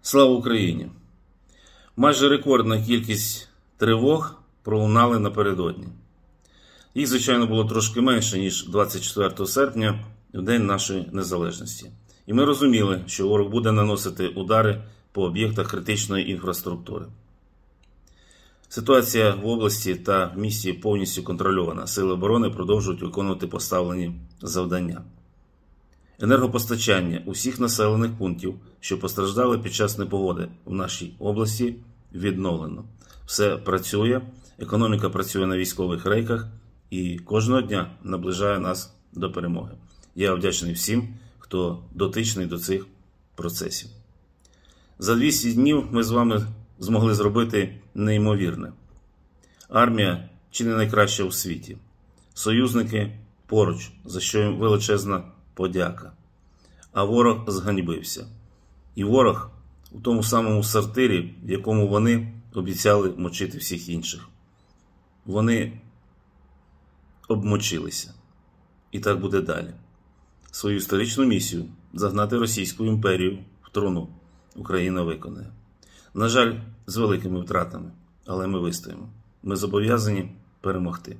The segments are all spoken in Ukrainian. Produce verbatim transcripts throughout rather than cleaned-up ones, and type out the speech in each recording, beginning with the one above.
Слава Україні! Майже рекордна кількість тривог пролунали напередодні. Їх, звичайно, було трошки менше, ніж двадцять четвертого серпня, в День нашої незалежності. І ми розуміли, що ворог буде наносити удари по об'єктах критичної інфраструктури. Ситуація в області та в місті повністю контрольована. Сили оборони продовжують виконувати поставлені завдання. Енергопостачання усіх населених пунктів, що постраждали під час непогоди в нашій області, відновлено. Все працює, економіка працює на військових рейках і кожного дня наближає нас до перемоги. Я вдячний всім, хто дотичний до цих процесів. За двісті днів ми з вами змогли зробити неймовірне. Армія чи не найкраща у світі. Союзники поруч, за що їм величезна подяка. А ворог зганьбився. І ворог у тому самому сортирі, в якому вони обіцяли мочити всіх інших. Вони обмочилися. І так буде далі. Свою історичну місію – загнати Російську імперію в труну Україна виконає. На жаль, з великими втратами, але ми вистоїмо. Ми зобов'язані перемогти.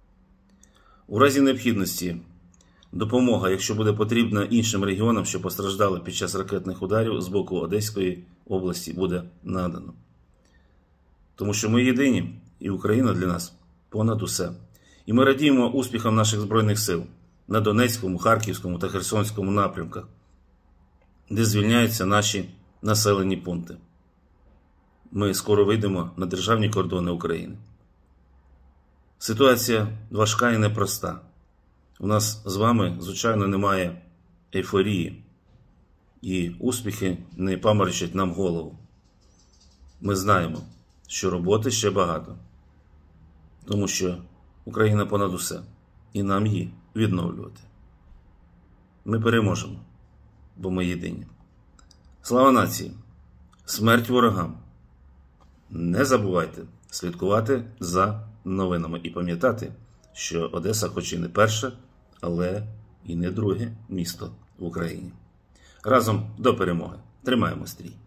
У разі необхідності допомога, якщо буде потрібна іншим регіонам, що постраждали під час ракетних ударів з боку Одеської області, буде надано. Тому що ми єдині, і Україна для нас понад усе. І ми радіємо успіхам наших Збройних сил на Донецькому, Харківському та Херсонському напрямках, де звільняються наші населені пункти. Ми скоро вийдемо на державні кордони України. Ситуація важка і непроста. У нас з вами, звичайно, немає ейфорії. І успіхи не паморочать нам голову. Ми знаємо, що роботи ще багато. Тому що Україна понад усе. І нам її відновлювати. Ми переможемо, бо ми єдині. Слава нації! Смерть ворогам! Не забувайте слідкувати за новинами і пам'ятати, що Одеса хоч і не перше, але і не друге місто в Україні. Разом до перемоги. Тримаємо стрій!